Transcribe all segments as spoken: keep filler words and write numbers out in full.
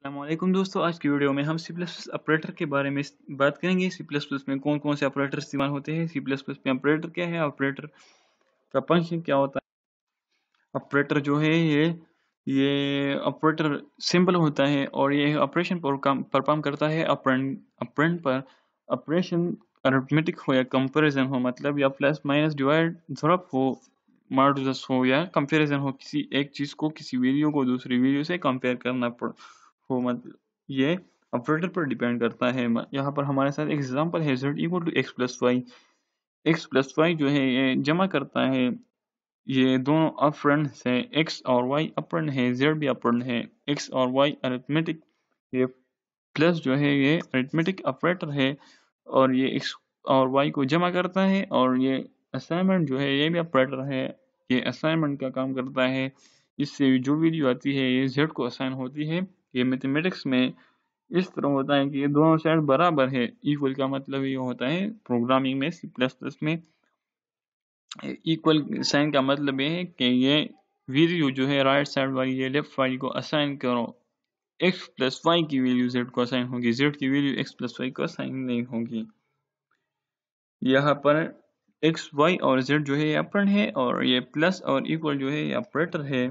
अस्सलामुअलैकुम दोस्तों, आज की वीडियो में हम सी प्लस प्लस ऑपरेटर के बारे में इस- बात करेंगे। सी प्लस प्लस में कौन कौन से ऑपरेटर इस्तेमाल होते हैं, सी प्लस प्लस में ऑपरेटर क्या है, ऑपरेटर का फंक्शन क्या होता है। ऑपरेटर जो है ये ये ऑपरेटर सिंपल होता है और ये ऑपरेशन पर काम परफॉर्म करता है ऑपरेंड ऑपरेंड पर। ऑपरेशन अरिथमेटिक हो या कंपैरिजन हो, मतलब या प्लस माइनस डिवाइड ध्रुव हो, मॉडुलस हो या कंपैरिजन हो, किसी एक चीज को किसी वैल्यू को दूसरी वैल्यू से कंपेयर करना पड़ हो, मतलब ये ऑपरेटर पर डिपेंड करता है। म- यहाँ पर हमारे साथ एग्जांपल है z equal to x plus y. X plus y जो है ये जमा करता है, ये दोनों अपफ्रंट है, x और y अपफ्रंट है, z भी अपफ्रंट है। x और y अरिथमेटिक, ये प्लस जो है ये अरिथमेटिक ऑपरेटर है और ये x और y को जमा करता है। और ये असाइनमेंट जो है ये भी ऑपरेटर है, ये असाइनमेंट का काम करता है। इससे जो वैल्यू आती है ये z को असाइन होती है। ये मैथमेटिक्स में इस तरह होता है कि ये दोनों साइड बराबर है। इक्वल का मतलब ये होता है प्रोग्रामिंग में, सी प्लस प्लस में इक्वल साइन का मतलब ये है कि ये वैल्यू जो है राइट साइड वाली ये लेफ्ट वाली को असाइन करो। x प्लस वाई की वैल्यू z को असाइन होगी, z की वैल्यू x प्लस वाई को असाइन नहीं होगी। यहाँ पर x y और z जो है ये ऑपरेंड है और ये प्लस और इक्वल जो है ये ऑपरेटर है।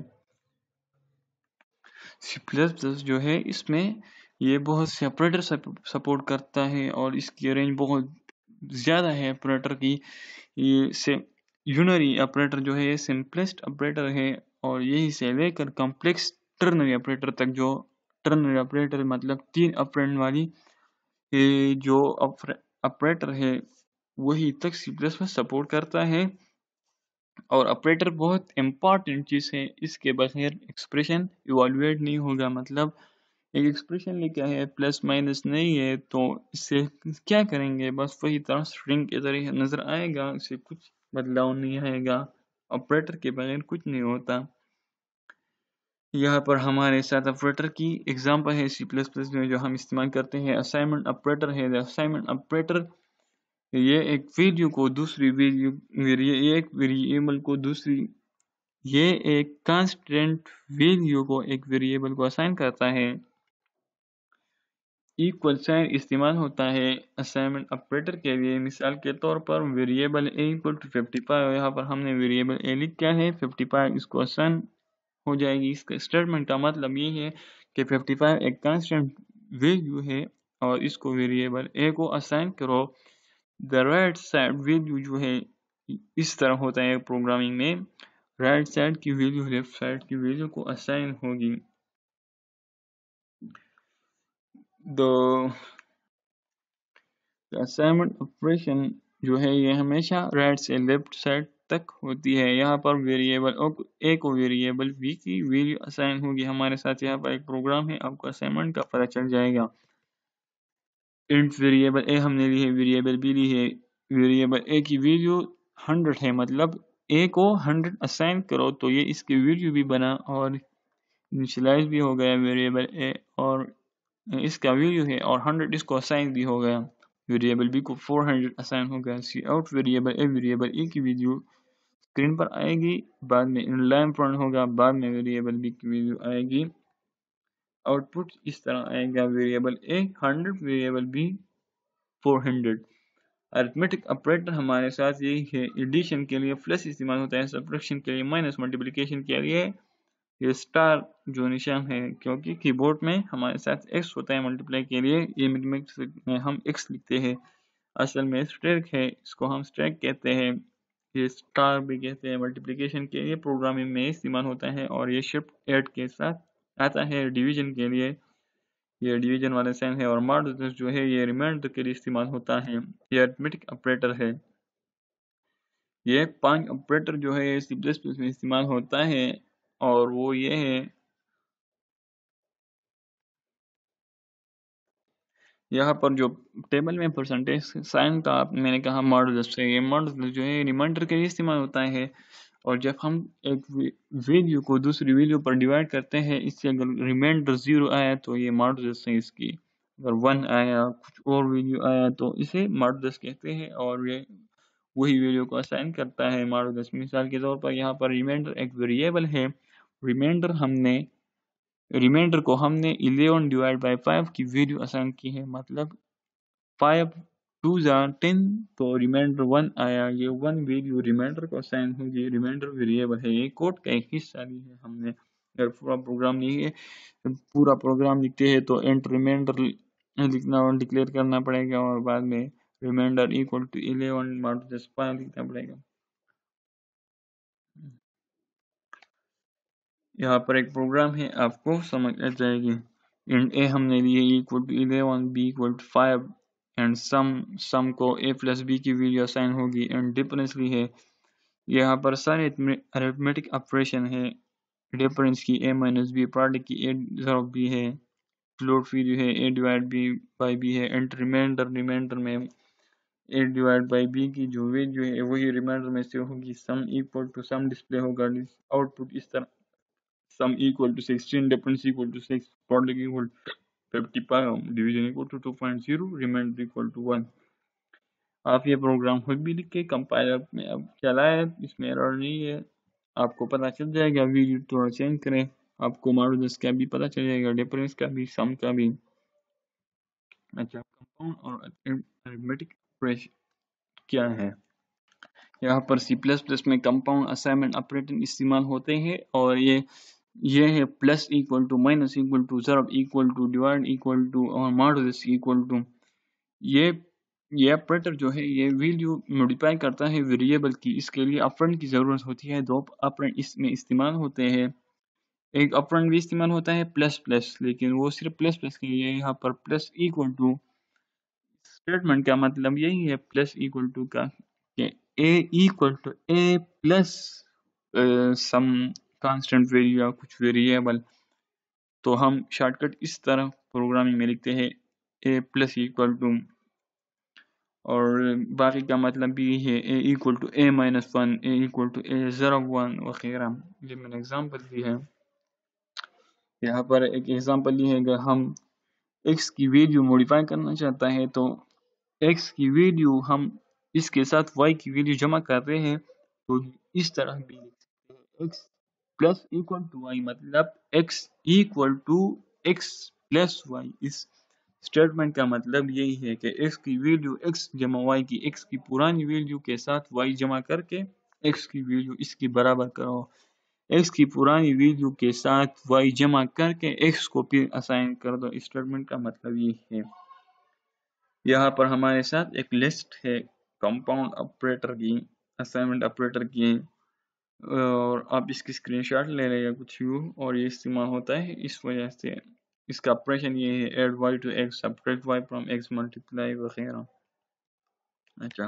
सी प्लस प्लस जो है इसमें ये बहुत से ऑपरेटर सपोर्ट करता है और इसकी रेंज बहुत ज़्यादा है ऑपरेटर की। ये से यूनरी ऑपरेटर जो है ये सिंपलेस्ट ऑपरेटर है और यही से लेकर कॉम्प्लेक्स टर्नरी ऑपरेटर तक, जो टर्नरी ऑपरेटर मतलब तीन ऑपरेंड वाली ये जो ऑपरेटर है वही तक सी प्लस में सपोर्ट करता है। और ऑपरेटर बहुत इम्पॉर्टेंट चीज़ है, इसके बगैर एक्सप्रेशन इवैल्यूएट नहीं होगा। मतलब एक एक्सप्रेशन लेके आए प्लस माइनस नहीं है तो इससे क्या करेंगे, बस वही तरह स्ट्रिंग के तरह नजर आएगा, इससे कुछ बदलाव नहीं आएगा। ऑपरेटर के बगैर कुछ नहीं होता। यहाँ पर हमारे साथ ऑपरेटर की एग्जांपल है सी प्लस प्लस में जो हम इस्तेमाल करते हैं, असाइनमेंट ऑपरेटर है। असाइनमेंट ऑपरेटर ये एक वैल्यू को दूसरी वैल्यू, ये एक वेरिएबल को दूसरी, ये एक कांस्टेंट वैल्यू को एक वेरिएबल को असाइन करता है। इक्वल साइन इस्तेमाल होता है असाइनमेंट ऑपरेटर के लिए। मिसाल के तौर पर variable a equal to fifty five, यहाँ पर हमने वेरिएबल ए लिखा है फिफ्टी फाइव, इसको असाइन हो जाएगी। इसका स्टेटमेंट का मतलब ये है कि फिफ्टी फाइव एक कांस्टेंट वैल्यू है और इसको वेरिएबल ए को असाइन करो। द राइट साइड वैल्यू जो है इस तरह होता है प्रोग्रामिंग में, राइट साइड की वैल्यू लेफ्ट साइड की वैल्यू को असाइन होगी। द असाइनमेंट ऑपरेशन जो है ये हमेशा राइट से लेफ्ट साइड तक होती है। यहाँ पर वेरिएबल ए को वेरिएबल बी की वैल्यू असाइन होगी। हमारे साथ यहाँ पर एक प्रोग्राम है, आपको असाइनमेंट का पता चल जाएगा। इंट वेरिएबल ए हमने ली है, वेरिएबल बी ली है। वेरिएबल ए की वैल्यू हंड्रेड है, मतलब ए को हंड्रेड असाइन करो तो ये इसकी वैल्यू भी बना और इनिशियलाइज भी हो गया वेरिएबल ए, और इसका वैल्यू है और हंड्रेड इसको असाइन भी हो गया। वेरिएबल बी को फोर हंड्रेड असाइन हो गया। Cout variable a, variable a की वैल्यू स्क्रीन पर आएगी, बाद में इनलाइन प्रिंट होगा, बाद में वेरिएबल बी की वैल्यू आएगी। आउटपुट इस तरह आएगा, variable a hundred, variable b four hundred. Arithmetic operator हमारे साथ यही है। एडिशन के लिए प्लस इस्तेमाल होता है, सब्ट्रैक्शन के लिए माइनस, मल्टीप्लिकेशन के लिए ये स्टार जो निशान है, क्योंकि कीबोर्ड में हमारे साथ एक्स होता है मल्टीप्लाई के लिए, ये मैथमेटिक्स में हम एक्स लिखते हैं, असल में स्ट्रैक है, इसको हम स्ट्रैक कहते हैं। ये स्टार भी कहते हैं। मल्टीप्लिकेशन के लिए प्रोग्रामिंग में इस्तेमाल होता है और ये शिफ्ट ऐड के साथ आता है। डिवीजन के लिए ये डिवीजन वाले साइन है और मॉडुलस जो है ये रिमाइंडर के लिए इस्तेमाल होता है। ये अरिथमेटिक ऑपरेटर है। ये पांच ऑपरेटर जो है सी प्लस प्लस में इस्तेमाल होता है और वो ये है, यहाँ पर जो टेबल में परसेंटेज साइन का मैंने कहा मॉडुलस है, ये मॉडुलस जो है रिमाइंडर के लिए इस्तेमाल होता है। और जब हम एक वैल्यू को दूसरी वैल्यू पर डिवाइड करते हैं, इससे अगर रिमाइंडर जीरो आया तो ये मॉडुलस है इसकी, अगर वन आया कुछ और वैल्यू आया तो इसे मॉडुलस कहते हैं और ये वही वैल्यू को असाइन करता है मॉडुलस। मिसाल के तौर पर यहाँ पर रिमाइंडर एक वेरिएबल है, रिमाइंडर हमने रिमाइंडर को हमने इलेवन डिवाइड बाई फाइव की वैल्यू असाइन की है, मतलब फाइव टू जार टेन, तो रिमाइंडर वन आया, ये वन वैल्यू रिमाइंडर को असाइन होगी। रिमाइंडर वेरिएबल है, ये कोड का एक हिस्सा भी है। हमने अगर पूरा प्रोग्राम नहीं है, पूरा प्रोग्राम लिखते हैं तो एंट रिमाइंडर लिखना और डिक्लेयर करना पड़ेगा, और बाद में reminder equal to eleven minus five लिखना पड़ेगा। यहाँ पर एक प्रोग्राम है, आपको समझ आ जाएगी। इंट ए हमने लिए equal to eleven, b equal to five, and sum sum को ए प्लस बी की वैल्यू असाइन होगी, एंड डिफरेंस भी है। यहाँ पर सारे अरिथमेटिक ऑपरेशन है, डिफरेंस की ए माइनस बी, प्रोडक्ट की ए डिजॉल्व बी है, फ्लोट वैल्यू है a divide b by b है, एंड रिमाइंडर रिमाइंडर में ए डिवाइड बाई बी की जो वैल्यू है वही रिमाइंडर में से होगी। Sum equal to sum display होगा, आउटपुट इस तरह sum equal to sixteen, difference equal to six, product equal to fifty-five, division equal to two point zero, remainder equal to one। आप ये प्रोग्राम खुद भी लिख के कंपाइलर में अब चलाए, इसमें एरर नहीं है, आपको पता चल जाएगा। वीडियो थोड़ा चेंज करें, आपको मॉड्यूलस का भी पता चल जाएगा, डिफरेंस का भी, सम का भी। अच्छा, कंपाउंड और अरिथमेटिक ऑपरेशन क्या है? यहाँ पर सी प्लस प्लस में कंपाउंड असाइनमेंट ऑपरेटर इस्तेमाल होते हैं, और ये ये है plus equal to, minus equal to, ज़रब equal to, divide equal to, और मॉडुलस इक्वल टू। ये ये ऑपरेटर जो है ये वैल्यू मॉडिफाई करता है वेरिएबल की। इसके लिए ऑपरेंड की ज़रूरत होती है, दो ऑपरेंड इसमें इस्तेमाल होते हैं। एक ऑपरेंड भी इस्तेमाल होता है प्लस प्लस, लेकिन वो सिर्फ प्लस प्लस के लिए। यहाँ पर प्लस इक्वल टू स्टेटमेंट का मतलब यही है, प्लस इक्वल टू का, कि a equal to a plus sum constant value या कुछ वेरिएबल। तो हम शॉर्टकट इस तरह प्रोग्रामिंग में लिखते हैं, ए प्लस इक्वल टू, और बाकी का मतलब भी है a equal to a minus one, a equal to a zero one वगैरह। ये मैंने एग्जांपल दी है। यहाँ पर एक एग्जांपल ये है, अगर हम x की वैल्यू मॉडिफाई करना चाहता है तो x की वैल्यू हम इसके साथ y की वैल्यू जमा कर रहे हैं, तो इस तरह भी लिख सकते हैं, x plus equal to y, मतलब x equal to x plus y। इस स्टेटमेंट का मतलब यही है कि x की वैल्यू x जमा y की, x की पुरानी वैल्यू के साथ y जमा करके x की वैल्यू इसकी बराबर करो, x की पुरानी वैल्यू के साथ y जमा करके x को फिर असाइन कर दो। स्टेटमेंट का मतलब ये है। यहाँ पर हमारे साथ एक लिस्ट है कंपाउंड ऑपरेटर की, असाइनमेंट ऑपरेटर की, और आप इसकी स्क्रीनशॉट ले लेगा कुछ व्यू, और ये इस्तेमाल होता है इस वजह से। इसका ऑपरेशन ये है, add y to x, subtract y from x, multiply वगैरह। अच्छा,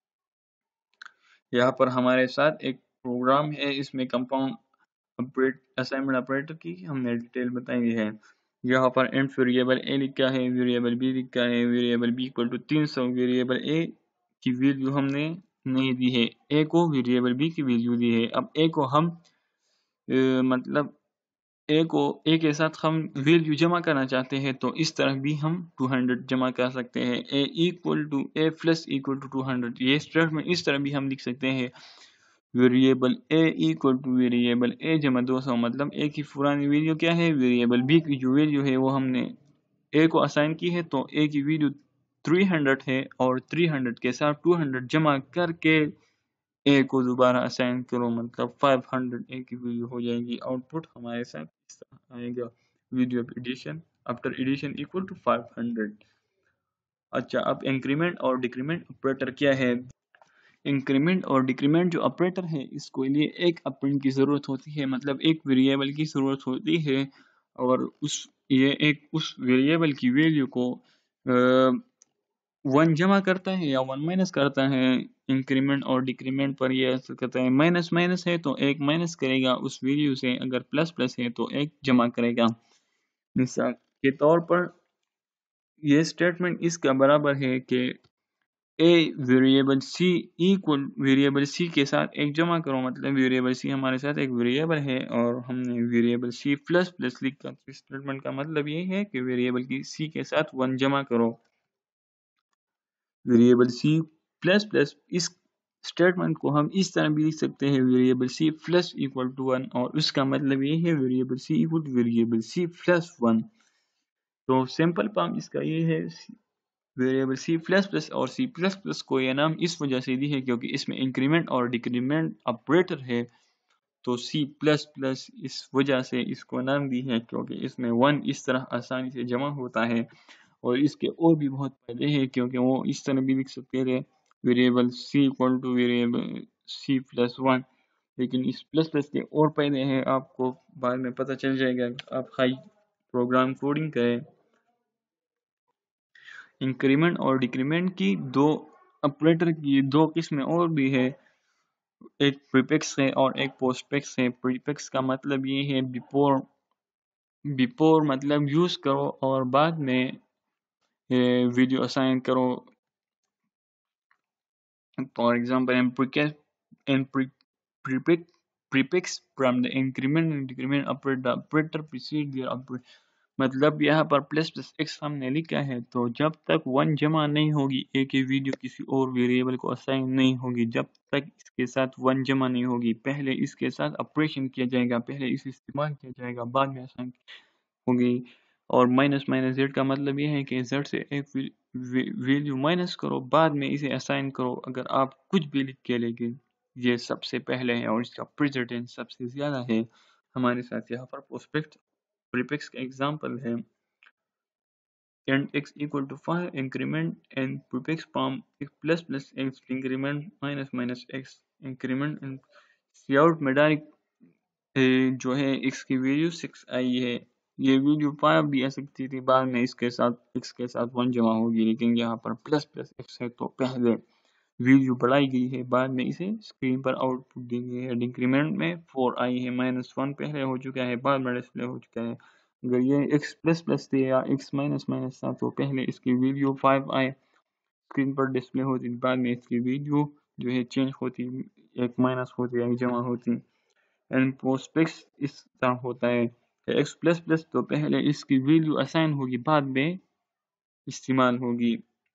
यहाँ पर हमारे साथ एक प्रोग्राम है, इसमें कंपाउंड ऑपरेट असाइनमेंट ऑपरेटर की हमने डिटेल बताई है। यहाँ पर इंट वेरिएबल ए लिखा है, वेरिएबल बी लिखा है, वेरिएबल बी इक्वल टू तीन सौ, वेरिएबल ए की वैल्यू हमने नहीं दी है, ए को वेरिएबल बी की वैल्यू दी है। अब ए को हम ए, मतलब ए को ए के साथ हम वैल्यू जमा करना चाहते हैं, तो इस तरह भी हम टू हंड्रेड जमा कर सकते हैं, a equal to a plus equal to two hundred. ये स्टेटमेंट इस तरह भी हम लिख सकते हैं, variable a equal to variable a जमा दो सौ, मतलब ए की पुरानी वैल्यू क्या है, वेरिएबल बी की जो वैल्यू है वो हमने ए को असाइन की है, तो ए की वैल्यू तीन सौ है, और तीन सौ के साथ दो सौ जमा करके ए को दोबारा असाइन करो, मतलब पाँच सौ ए की वैल्यू हो जाएगी। आउटपुट हमारे साथ इस तरह आएगा, value of addition after addition equal to पाँच सौ। अच्छा, अब इंक्रीमेंट और डिक्रीमेंट ऑपरेटर क्या है? इंक्रीमेंट और डिक्रीमेंट जो ऑपरेटर है, इसको लिए एक ऑपरेंड की ज़रूरत होती है, मतलब एक वेरिएबल की ज़रूरत होती है, और उस ये एक उस वेरिएबल की वैल्यू को वन जमा करता है या वन माइनस करता है। इंक्रीमेंट और डिक्रीमेंट पर ये ऐसा करता है, माइनस माइनस है तो एक माइनस करेगा उस वैल्यू से, अगर प्लस प्लस है तो एक जमा करेगा। मिसाल के तौर पर ये स्टेटमेंट इसका बराबर है कि a variable c equal variable c के साथ एक जमा करो, मतलब वेरिएबल सी हमारे साथ एक वेरिएबल है, और हमने वेरिएबल सी प्लस प्लस लिखा। स्टेटमेंट का मतलब ये है कि वेरिएबल की सी के साथ वन जमा करो। वेरिएबल सी प्लस प्लस इस स्टेटमेंट को हम इस तरह भी लिख सकते हैं, variable c plus equal to one, और उसका मतलब ये है variable c equal to variable c plus one. तो सिंपल फॉर्म इसका ये है, वेरिएबल सी प्लस प्लस और सी प्लस प्लस को यह नाम इस वजह से दी है क्योंकि इसमें इंक्रीमेंट और डिक्रीमेंट ऑपरेटर है। तो सी प्लस प्लस इस वजह से इसको नाम दी है क्योंकि इसमें वन इस तरह आसानी से जमा होता है। और इसके और भी बहुत फायदे हैं क्योंकि वो इस तरह भी लिख सकते थे, variable c equal to variable c plus one. लेकिन इस प्लस प्लस के और फायदे हैं, आपको बाद में पता चल जाएगा आप हाई प्रोग्राम कोडिंग करें। इंक्रीमेंट और डिक्रीमेंट की दो ऑपरेटर की दो किस्में और भी है, एक प्रीफिक्स है और एक पोस्टफिक्स है। प्रीफिक्स का मतलब ये है बिफोर, बिफोर मतलब यूज करो और बाद में वैल्यू असाइन करो। For example in prefix in prefix prefix from the increment and decrement operator, the operator precede their operator। मतलब यहाँ पर प्लस प्लस एक्स हमने लिखा है, तो जब तक वन जमा नहीं होगी एक ही वीडियो किसी और वेरिएबल को असाइन नहीं होगी, जब तक इसके साथ वन जमा नहीं होगी पहले इसके साथ ऑपरेशन किया जाएगा, पहले इसे इस्तेमाल किया जाएगा, बाद में असाइन होगी। और माइनस माइनस जेड का मतलब ये है कि जेड से एक वैल्यू माइनस करो, बाद में इसे असाइन करो अगर आप कुछ भी लिख के, लेकिन ये सबसे पहले है और इसका प्रेसिडेंस सबसे ज्यादा है। हमारे साथ यहाँ पर प्रोस्पेक्ट प्रीफिक्स का एग्जांपल है, and x equal to five increment and prefix form x plus plus x increment minus minus x increment and cout में डायरेक्ट जो है x की वैल्यू सिक्स आई है, ये वैल्यू फाइव भी आ सकती थी, बाद में इसके साथ x के साथ वन जमा होगी, लेकिन यहाँ पर प्लस प्लस x है तो पहले वैल्यू बढ़ाई गई है, बाद में इसे स्क्रीन पर आउटपुट दी गई है। डिक्रीमेंट में फोर आई है, माइनस वन पहले हो चुका है, बाद में डिस्प्ले हो चुका है। अगर ये x प्लस प्लस थे या x माइनस माइनस था तो पहले इसकी वैल्यू फाइव आए स्क्रीन पर डिस्प्ले होती, बाद में इसकी वैल्यू जो है चेंज होती, एक माइनस होती एक जमा होती। एंड पोस्टफिक्स इस तरह होता है, x प्लस प्लस तो पहले इसकी वैल्यू असाइन होगी, बाद में इस्तेमाल होगी।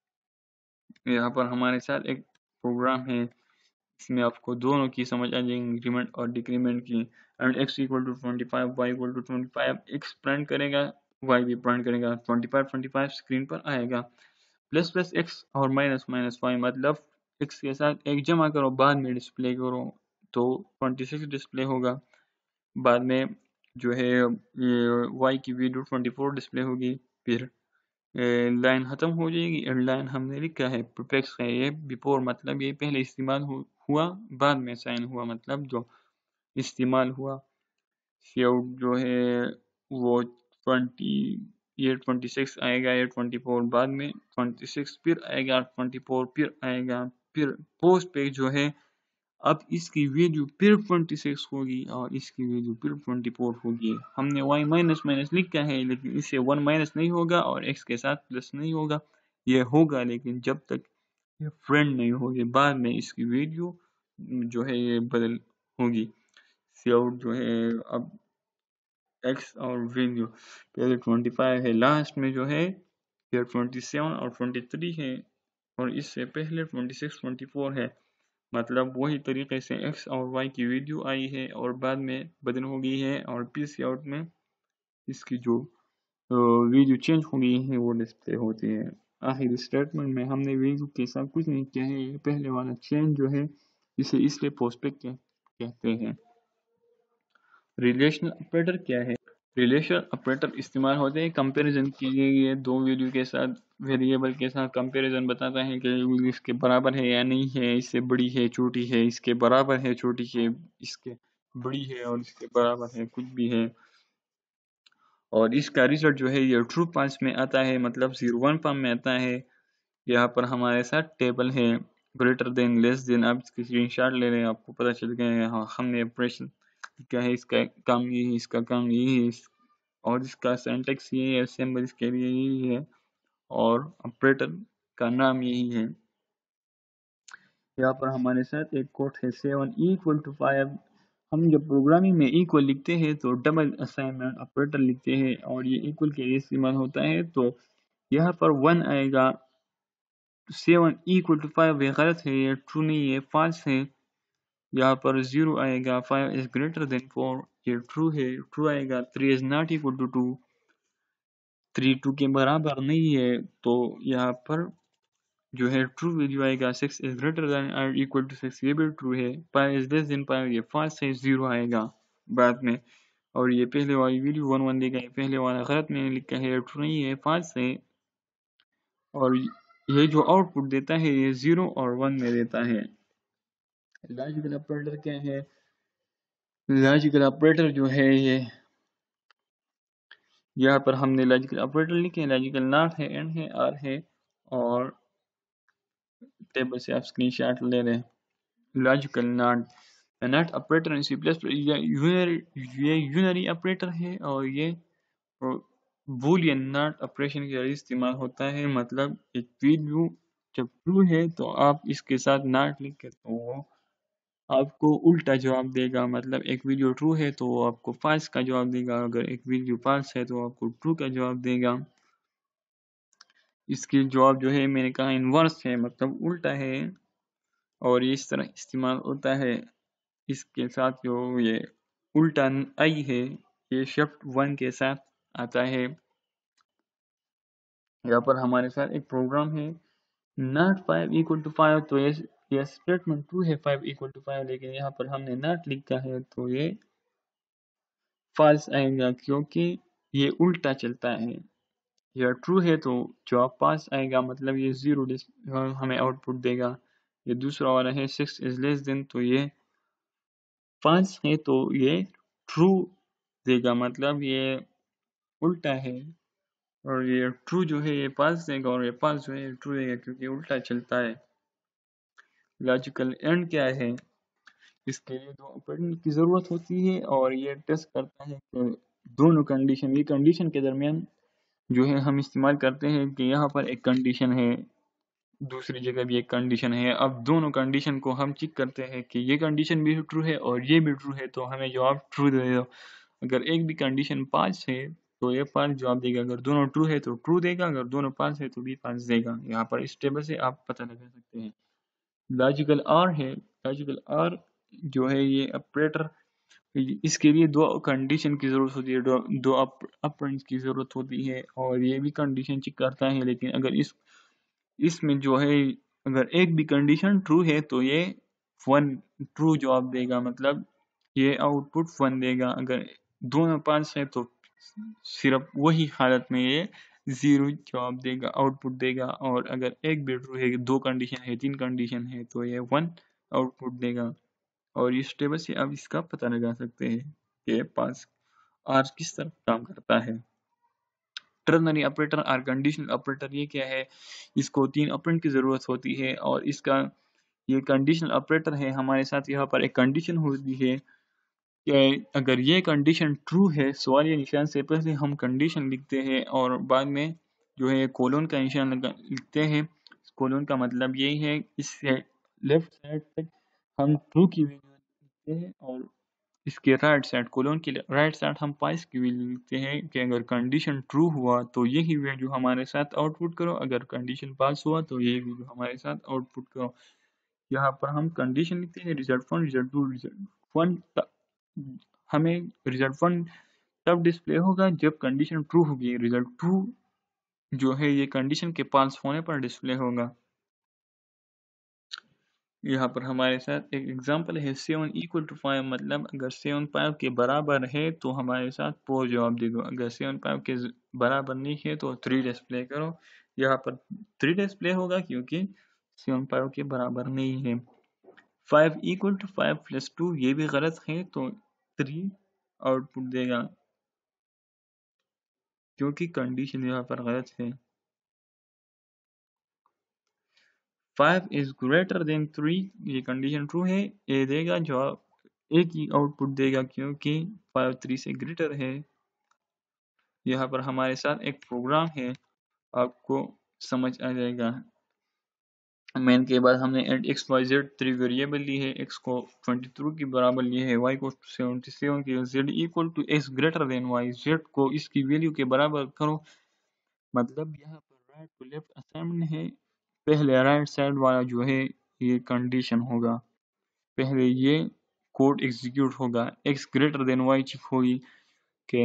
यहाँ पर हमारे साथ एक प्रोग्राम है, इसमें आपको दोनों की समझ आ जाएगी, इंक्रीमेंट और डिक्रीमेंट की। And x equal to twenty five, y equal to twenty five, x print करेगा y भी प्रिंट करेगा, twenty five twenty five screen पर आएगा। प्लस प्लस x और माइनस माइनस y मतलब x के साथ एक जमा करो बाद में डिस्प्ले करो तो ट्वेंटी सिक्स डिस्प्ले होगा, बाद में जो है ये y की वैल्यू ट्वेंटी फोर डिस्प्ले होगी, फिर लाइन खत्म हो जाएगी। एंड लाइन हमने लिखा है प्रीफिक्स है, ये बिफोर मतलब ये पहले इस्तेमाल हु, हुआ बाद में साइन हुआ, मतलब जो इस्तेमाल हुआ। काउट जो है वो ट्वेंटी ये ट्वेंटी सिक्स आएगा, ये ट्वेंटी फोर बाद में ट्वेंटी सिक्स फिर आएगा, ट्वेंटी फोर फिर आएगा, फिर पोस्ट पे जो है अब इसकी वैल्यू फिर ट्वेंटी सिक्स होगी और इसकी वैल्यू फिर ट्वेंटी फोर होगी। हमने y माइनस माइनस लिखा है लेकिन इससे वन माइनस नहीं होगा और x के साथ प्लस नहीं होगा, ये होगा लेकिन जब तक ये फ्रेंड नहीं होगी, बाद में इसकी वैल्यू जो है ये बदल होगी। काउट जो है अब x और वैल्यू पहले ट्वेंटी फाइव है, लास्ट में जो है फिर ट्वेंटी सेवन और ट्वेंटी थ्री है और इससे पहले ट्वेंटी सिक्स ट्वेंटी फोर है, मतलब वही तरीके से x और y की वैल्यू आई है और बाद में बदल हो गई है और पी सी आउट में इसकी जो वैल्यू चेंज हो गई है वो डिस्प्ले होती है। आखिर स्टेटमेंट में हमने वैल्यू के साथ कुछ नहीं किया है, ये पहले वाला चेंज जो है इसे इसलिए पोस्टफिक्स कहते हैं। रिलेशनल ऑपरेटर क्या है? रिलेशनल ऑपरेटर इस्तेमाल होते हैं कंपैरिजन के लिए, ये दो वैल्यू के साथ वेरिएबल के साथ कंपैरिजन बताता है कि इसके बराबर है या नहीं है, इससे बड़ी है छोटी है, इसके बराबर है छोटी है, इसके बड़ी है और इसके बराबर है, कुछ भी है। और इसका रिजल्ट जो है ये ट्रू पास में आता है, मतलब जीरो वन फॉर्म में आता है। यहाँ पर हमारे साथ टेबल है ग्रेटर देन लेस देन, आप इसकी स्क्रीनशॉट ले रहे हैं आपको पता चल गया है हमने ऑपरेशन क्या है, इसका काम ये है, इसका काम ये है, और इसका सिंटैक्स ये है, सिंबल इसके लिए यही है और ऑपरेटर का नाम यही है। यहाँ पर हमारे साथ एक कोड है सेवन इक्वल टू फाइव। हम जब प्रोग्रामिंग में इक्वल लिखते हैं तो डबल असाइनमेंट ऑपरेटर लिखते हैं और ये इक्वल के लिए इस्तेमाल होता है, तो यहाँ पर वन आएगा सेवन इक्वल टू फाइव, ये गलत है, ये ट्रू नहीं है, फॉल्स है। यहाँ पर जीरो आएगा। Five is greater than four, ये ट्रू है, ट्रू आएगा। Three is not equal to two, three two के बराबर नहीं है, तो यहाँ पर जो है ट्रू वैल्यू आएगा। सिक्स इज ग्रेटर देन और इक्वल टू सिक्स, ये भी ट्रू है। Five is less than five, ये फॉल्स है, जीरो आएगा बाद में। और ये पहले वाली वैल्यू वन वन देगा, ये पहले वाला गलत मैंने लिखा है, ट्रू नहीं है, फॉल्स है। और ये जो आउटपुट देता है ये जीरो और वन में देता है। लॉजिकल ऑपरेटर क्या है? लॉजिकल ऑपरेटर जो है ये, यहाँ पर हमने लॉजिकल ऑपरेटर लिखे हैं। लॉजिकल नॉट है, एंड है, आर है, और टेबल से आप स्क्रीनशॉट ले रहे हैं। Logical not, not operator in C plus plus, ये यूनरी ऑपरेटर है, और ये बूलियन नॉट ऑपरेशन के लिए इस्तेमाल होता है। मतलब एक वैल्यू जब ट्रू है तो आप इसके साथ नॉट लिख के तो वो आपको उल्टा जवाब देगा। मतलब एक वैल्यू ट्रू है तो वो आपको फॉल्स का जवाब देगा, अगर एक वैल्यू फॉल्स है तो आपको ट्रू का जवाब देगा। इसके जवाब जो है मैंने कहा इनवर्स है, मतलब उल्टा है, और इस तरह इस्तेमाल होता है। इसके साथ जो ये उल्टा आई है, ये शिफ्ट वन के साथ आता है। यहाँ पर हमारे साथ एक प्रोग्राम है, not five equal to five, तो ये ये स्टेटमेंट ट्रू है, फाइव इक्वल टू फाइव, लेकिन यहाँ पर हमने नॉट लिखा है तो ये फॉल्स आएगा, क्योंकि ये उल्टा चलता है। यह ट्रू है तो जवाब पास आएगा, मतलब ये जीरो हमें आउटपुट देगा। ये दूसरा वाला है सिक्स इज लेस देन, तो ये पांच है तो ये ट्रू देगा, मतलब ये उल्टा है। और ये ट्रू जो है ये पास देगा, और ये पास जो है ट्रू देगा, क्योंकि उल्टा चलता है। लॉजिकल एंड क्या है? इसके लिए दो ऑपरेटर की जरूरत होती है, और ये टेस्ट करता है कि दोनों कंडीशन, ये कंडीशन के दरमियान जो है हम इस्तेमाल करते हैं कि यहाँ पर एक कंडीशन है, दूसरी जगह भी एक कंडीशन है। अब दोनों कंडीशन को हम चेक करते हैं कि ये कंडीशन भी ट्रू है और ये भी ट्रू है, तो हमें जवाब ट्रू दे दो। अगर एक भी कंडीशन पास है तो ये पास जवाब देगा, अगर दोनों ट्रू है तो ट्रू देगा, अगर दोनों पास है तो भी पास देगा। यहाँ पर इस टेबल से आप पता लगा सकते हैं। लॉजिकल आर है, लॉजिकल आर जो है ये ऑपरेटर, इसके लिए दो कंडीशन की जरूरत होती है, दो दो ऑपरेंड्स की जरूरत होती है, और ये भी कंडीशन चेक करता है। लेकिन अगर इस इसमें जो है अगर एक भी कंडीशन ट्रू है तो ये वन ट्रू जवाब देगा, मतलब ये आउटपुट वन देगा। अगर दोनों पास है तो सिर्फ वही हालत में ये जीरो जवाब देगा, आउटपुट देगा। और अगर एक भी ट्रू है, दो कंडीशन है, तीन कंडीशन है, तो ये वन आउटपुट देगा। और इस टेबल से आप इसका पता लगा सकते हैं कि पास आर किस तरह काम करता है। टर्नरी ऑपरेटर और कंडीशनल ऑपरेटर, ये क्या है? इसको तीन ऑपरेंड की जरूरत होती है, और इसका ये कंडीशनल ऑपरेटर है। हमारे साथ यहाँ पर एक कंडीशन होती है कि अगर ये कंडीशन ट्रू है, सवालिया निशान से पहले हम कंडीशन लिखते हैं, और बाद में जो है कोलोन का निशान लिखते हैं। कोलोन का मतलब यही है, इससे लेफ्ट साइड तक हम ट्रू की वैल्यू लिखते हैं, और इसके राइट साइड, कोलोन के राइट साइड हम पास की वैल्यू लिखते हैं कि अगर कंडीशन ट्रू हुआ तो यही वैल्यू हमारे साथ आउटपुट करो, अगर कंडीशन पास हुआ तो यही वैल्यू हमारे साथ आउटपुट करो। यहाँ पर हम कंडीशन लिखते हैं, result one, result two, result one. हमें रिजल्ट वन तब डिस्प्ले होगा जब कंडीशन ट्रू होगी, रिजल्ट टू जो है ये कंडीशन के पास होने पर डिस्प्ले होगा। यहाँ पर हमारे साथ एक एग्जांपल है, सेवन इक्वल टू फाइव, मतलब अगर सेवन फाइव के बराबर है तो हमारे साथ फोर जवाब दे दो, अगर सेवन फाइव के बराबर नहीं है तो थ्री डिस्प्ले करो। यहाँ पर थ्री डिस्प्ले होगा क्योंकि सेवन फाइव के बराबर नहीं है। Five equal to five plus two, ये भी गलत है, तो थ्री आउटपुट देगा, क्योंकि कंडीशन यहाँ पर गलत है। Five is greater than three, ये कंडीशन ट्रू है, ये देगा जवाब, एक ही आउटपुट देगा, क्योंकि फाइव थ्री से ग्रेटर है। यहाँ पर हमारे साथ एक प्रोग्राम है, आपको समझ आ जाएगा। मेन के बाद हमने एट x y z three variable ली है, एक्स को ट्वेंटी थ्री के बराबर लिए है, वाई को सेवेंटी सेवन की, z equal to x greater than y, z को इसकी वैल्यू के बराबर करो। मतलब यहाँ पर राइट टू लेफ्ट असाइनमेंट है, पहले राइट साइड वाला जो है ये कंडीशन होगा, पहले ये कोड एग्जीक्यूट होगा, x greater than y check होगी कि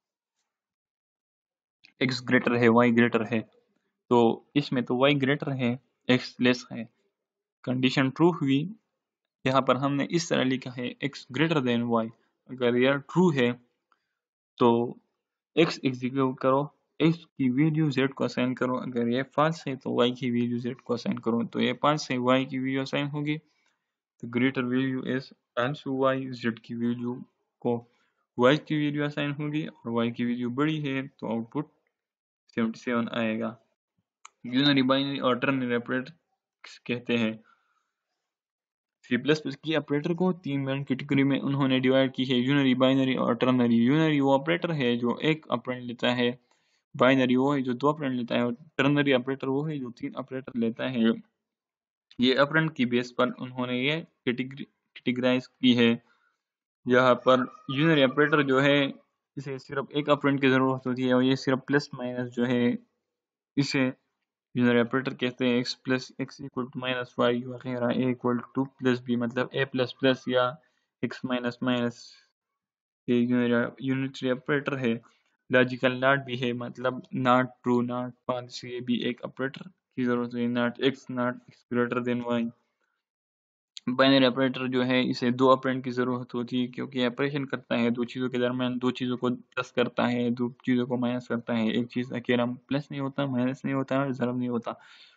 x ग्रेटर है y ग्रेटर है, तो इसमें तो y ग्रेटर है x लेस है, कंडीशन ट्रू हुई। यहाँ पर हमने इस तरह लिखा है x ग्रेटर देन y, अगर यह ट्रू है तो x एग्जीक्यूट करो, x की वैल्यू z को असाइन करो, अगर ये फॉल्स है तो y की वैल्यू z को असाइन करो, तो ये फॉल्स है y की वैल्यू असाइन होगी, तो greater value is answer y, z की वैल्यू को y की वैल्यू असाइन होगी और y की वैल्यू बड़ी है तो आउटपुट सेवेंटी सेवन आएगा। यूनरी, बाइनरी और टर्नरी ऑपरेटर कहते हैं। सी प्लस प्लस की ऑपरेटर को तीन मेन कैटेगरी में उन्होंने डिवाइड की है, यूनरी, बाइनरी और टर्नरी। यूनरी वो ऑपरेटर है जो एक ऑपरेंड लेता है, बाइनरी वो है जो दो ऑपरेंड लेता है और टर्नरी ऑपरेटर वो है जो तीन ऑपरेटर लेता है। ये ऑपरेंड की बेस पर उन्होंने ये कैटेगराइज की है। यहाँ पर यूनरी ऑपरेटर जो है इसे सिर्फ एक ऑपरेंड की जरूरत होती है और ये सिर्फ प्लस माइनस जो है इसे यूनरी ऑपरेटर कहते हैं। x plus x equal to minus y वगैरह, a equal to plus b मतलब ए प्लस प्लस या x माइनस माइनस, ये यूनिटरी ऑपरेटर है। लॉजिकल नॉट भी है, मतलब नॉट ट्रू, नॉट फॉल्स, ये भी एक ऑपरेटर की जरूरत है। Not x, not x greater than y। Binary operator जो है इसे दो ऑपरेंड की जरूरत होती है क्योंकि ऑपरेशन करता है दो चीजों के दरमियान, दो चीजों को प्लस करता है, दो चीजों को माइनस करता है। एक चीज अकेला प्लस नहीं होता, माइनस नहीं होता और ज़रब नहीं होता।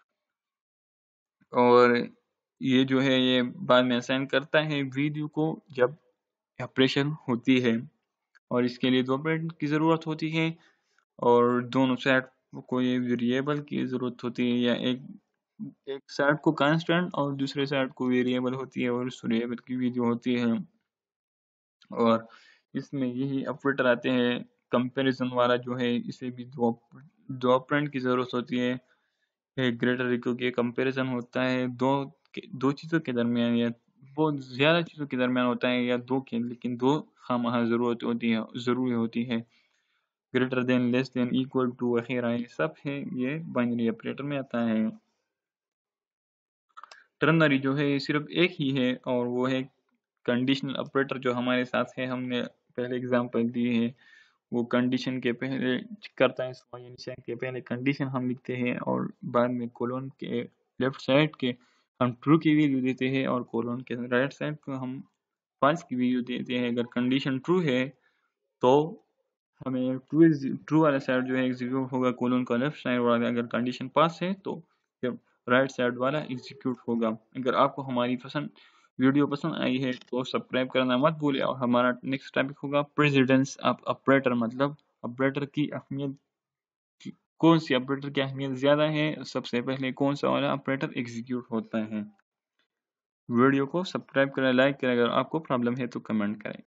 और ये जो है ये बाद में असाइन करता है वैल्यू को जब ऑपरेशन होती है, और इसके लिए दो ऑपरेंड की जरूरत होती है और दोनों साइड को ये वेरिएबल की जरूरत होती है, या एक एक साइड को कांस्टेंट और दूसरे साइड को वेरिएबल होती है और उस वेरिएबल की वैल्यू होती है। और इसमें यही ऑपरेटर आते हैं। कंपैरिजन वाला जो है इसे भी दो दो ऑपरेंड की जरूरत होती है। एक ग्रेटर इक्वल के कंपैरिजन होता है दो दो चीजों के दरमियान या बहुत ज्यादा चीजों के दरमियान होता है या दो के, लेकिन दो खामखा जरूरत होती है जरूरी होती है। Greater than, less than, equal to वगैरह ये सब है, ये बाइनरी ऑपरेटर में आता है। टर्नरी जो है सिर्फ एक ही है और वो है कंडीशनल ऑपरेटर जो हमारे साथ है, हमने पहले एग्जांपल दी है। वो कंडीशन के पहले करता है, निशान के पहले कंडीशन हम लिखते हैं और बाद में कोलन के लेफ्ट साइड के हम ट्रू की वैल्यू देते हैं और कोलन के राइट साइड को हम फॉल्स की वैल्यू देते हैं। अगर कंडीशन ट्रू है तो हमें ट्रू ट्रू वाला साइड जो है एग्जीक्यूट होगा, कोलन का लेफ्ट साइड वाला। अगर कंडीशन पास है तो राइट साइड वाला एग्जीक्यूट होगा। अगर आपको हमारी पसंद वीडियो पसंद आई है तो सब्सक्राइब करना मत भूलिए। और हमारा नेक्स्ट टॉपिक होगा प्रेसिडेंस ऑफ ऑपरेटर, मतलब ऑपरेटर की अहमियत, कौन सी ऑपरेटर की अहमियत ज्यादा है, सबसे पहले कौन सा वाला ऑपरेटर एग्जीक्यूट होता है। वीडियो को सब्सक्राइब करें, लाइक करें, अगर आपको प्रॉब्लम है तो कमेंट करें।